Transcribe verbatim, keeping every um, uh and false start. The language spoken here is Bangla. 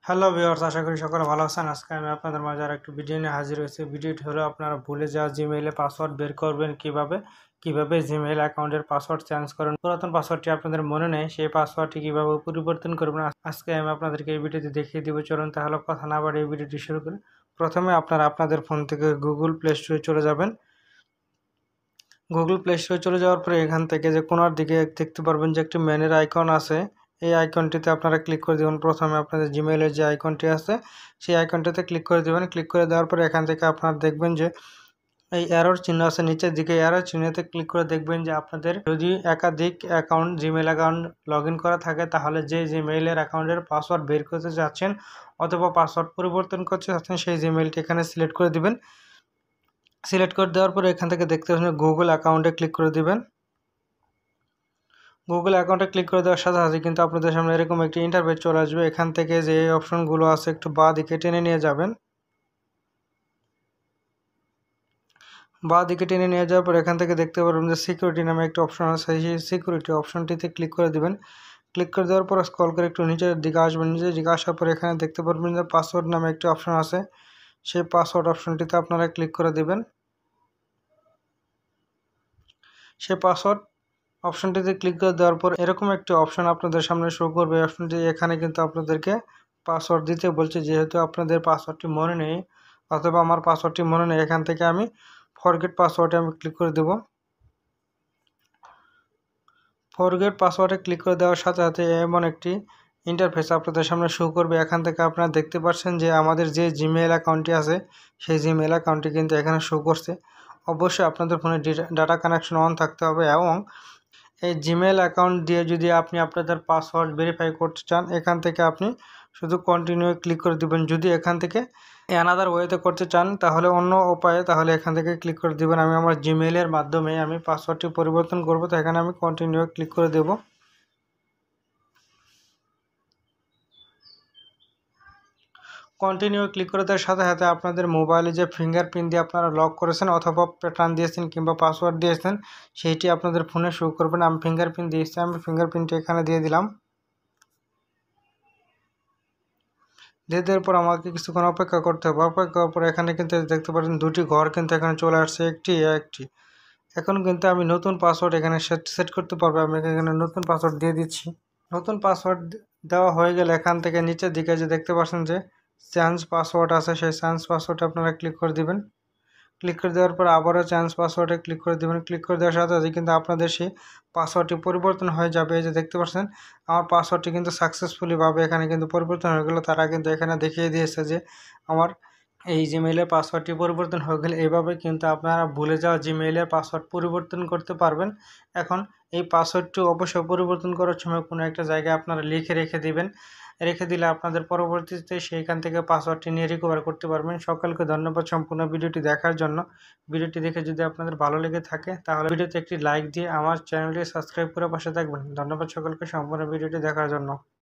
হ্যালো ভিউয়ার্স, আশা করি সকলে ভালো আছেন। আজকে আমি আপনাদের মাঝে আর একটু ভিডিও নিয়ে হাজির হয়েছি। ভিডিওটি হলো আপনারা ভুলে যাওয়া জিমেইলে পাসওয়ার্ড বের করবেন কিভাবে, কিভাবে জিমেইল অ্যাকাউন্টের পাসওয়ার্ড চেঞ্জ করেন। পুরাতন পাসওয়ার্ডটি আপনাদের মনে নেই, সেই পাসওয়ার্ডটি কিভাবে পরিবর্তন করবেন আজকে আমি আপনাদেরকে এই ভিডিওতে দেখিয়ে দিব। চলুন তাহলে কথা না বাড়িয়ে এই ভিডিওটি শুরু করি। প্রথমে আপনারা আপনাদের ফোন থেকে গুগল প্লে স্টোরে চলে যাবেন। গুগল প্লে স্টোরে চলে যাওয়ার পরে এখান থেকে যে কোনার দিকে দেখতে পারবেন যে একটি মেনের আইকন আছে, এই আইকনটিতে আপনারা ক্লিক করে দেবেন। প্রথমে আপনাদের জিমেইলের যে আইকনটি আছে সেই আইকনটিতে ক্লিক করে দেবেন। ক্লিক করে দেওয়ার পরে এখান থেকে আপনারা দেখবেন যে এই অ্যারোর চিহ্ন আছে নিচের দিকে, অ্যারোর চিহ্নতে ক্লিক করে দেখবেন যে আপনাদের যদি একাধিক account Gmail account log in করা থাকে তাহলে যে জিমেইলের অ্যাকাউন্টের পাসওয়ার্ড বের করতে যাচ্ছেন অথবা পাসওয়ার্ড পরিবর্তন করতে যাচ্ছেন সেই জিমেইলটি এখানে সিলেক্ট করে দিবেন। সিলেক্ট করে দেওয়ার পরে এখান থেকে দেখতে পাচ্ছেন গুগল অ্যাকাউন্টে ক্লিক করে দিবেন। গুগল অ্যাকাউন্টে ক্লিক করে দেওয়ার সাথে সাথে কিন্তু আপনাদের সামনে এরকম একটি ইন্টারফেস চলে আসবে। এখান থেকে যে এই অপশনগুলো আছে একটু বাঁ দিকে টেনে নিয়ে যাবেন। বাঁ দিকে টেনে নিয়ে যাওয়ার পর এখান থেকে দেখতে পারবেন যে সিকিউরিটি নামে একটা অপশন আছে, সেই সিকিউরিটি অপশনটিতে ক্লিক করে দিবেন। ক্লিক করে দেওয়ার পর স্ক্রল করে একটু নিচের দিকে আসবেন। নিচের দিকে আসার পর এখানে দেখতে পারবেন যে পাসওয়ার্ড নামে একটি অপশন আছে, সেই পাসওয়ার্ড অপশনটিতে আপনারা ক্লিক করে দিবেন। সেই পাসওয়ার্ড অপশনটিতে ক্লিক করে দেওয়ার পর এরকম একটি অপশন আপনাদের সামনে শো করবে। অপশনটি এখানে কিন্তু আপনাদেরকে পাসওয়ার্ড দিতে বলছে, যেহেতু আপনাদের পাসওয়ার্ডটি মনে নেই অথবা আমার পাসওয়ার্ডটি মনে নেই, এখান থেকে আমি ফরগেট পাসওয়ার্ডে আমি ক্লিক করে দেব। ফরগেট পাসওয়ার্ডে ক্লিক করে দেওয়ার সাথে সাথে এমন একটি ইন্টারফেস আপনাদের সামনে শো করবে। এখান থেকে আপনারা দেখতে পাচ্ছেন যে আমাদের যে জিমেইল অ্যাকাউন্টটি আছে সেই জিমেইল অ্যাকাউন্টটি কিন্তু এখানে শো করছে। অবশ্যই আপনাদের ফোনে ডাটা কানেকশন অন থাকতে হবে এবং এই জিমেইল অ্যাকাউন্ট দিয়ে যদি আপনি আপনাদের পাসওয়ার্ড ভেরিফাই করতে চান এখান থেকে আপনি শুধু কন্টিনিউ ক্লিক করে দিবেন। যদি এখান থেকে অ্যানাদার ওয়েতে করতে চান তাহলে অন্য উপায়ে তাহলে এখান থেকে ক্লিক করে দিবেন। আমি আমার জিমেইলের মাধ্যমে আমি পাসওয়ার্ডটি পরিবর্তন করব, তো এখানে আমি কন্টিনিউ ক্লিক করে দেব। কন্টিনিউ ক্লিক করে দেওয়ার সাথে সাথে আপনাদের মোবাইলে যে ফিঙ্গারপ্রিন্ট দিয়ে আপনারা লক করেছেন অথবা প্যাটার্ন দিয়েছেন কিংবা পাসওয়ার্ড দিয়েছেন সেইটি আপনাদের ফোনে শো করবেন। আমি ফিঙ্গারপ্রিন্ট দিয়েছি, আমি ফিঙ্গারপ্রিন্টটি এখানে দিয়ে দিলাম। দিয়ে দেওয়ার পর আমাকে কিছুক্ষণ অপেক্ষা করতে হবে। অপেক্ষা করার পর এখানে কিন্তু দেখতে পাচ্ছেন দুটি ঘর কিন্তু এখানে চলে আসছে, একটি একটি। এখন কিন্তু আমি নতুন পাসওয়ার্ড এখানে সেট সেট করতে পারবো। আমি এখানে নতুন পাসওয়ার্ড দিয়ে দিচ্ছি। নতুন পাসওয়ার্ড দেওয়া হয়ে গেলে এখান থেকে নিচের দিকে যে দেখতে পাচ্ছেন যে চেঞ্জ পাসওয়ার্ড আছে, সেই চেঞ্জ পাসওয়ার্ডে আপনারা ক্লিক করে দিবেন। ক্লিক করে দেওয়ার পর আবারও চেঞ্জ পাসওয়ার্ডে ক্লিক করে দেবেন। ক্লিক করে দেওয়ার সাথে সাথে কিন্তু আপনাদের সেই পাসওয়ার্ডটি পরিবর্তন হয়ে যাবে। এই যে দেখতে পাচ্ছেন আমার পাসওয়ার্ডটি কিন্তু সাকসেসফুলি ভাবে এখানে কিন্তু পরিবর্তন হয়ে গেল। তারা কিন্তু এখানে দেখিয়ে দিয়েছে যে আমার এই জিমেইলের পাসওয়ার্ডটি পরিবর্তন হয়ে গেলে এইভাবে কিন্তু আপনারা ভুলে যাওয়া জিমেইলের পাসওয়ার্ড পরিবর্তন করতে পারবেন। এখন এই পাসওয়ার্ডটি অবশ্যই পরিবর্তন করার সময় কোনো একটা জায়গায় আপনারা লিখে রেখে দিবেন। রেখে দিলে আপনাদের পরবর্তীতে সেইখান থেকে পাসওয়ার্ডটি নিয়ে রিকভার করতে পারবেন। সকলকে ধন্যবাদ সম্পূর্ণ ভিডিওটি দেখার জন্য। ভিডিওটি দেখে যদি আপনাদের ভালো লেগে থাকে তাহলে ভিডিওতে একটি লাইক দিয়ে আমার চ্যানেলটি সাবস্ক্রাইব করে পাশে থাকবেন। ধন্যবাদ সকলকে সম্পূর্ণ ভিডিওটি দেখার জন্য।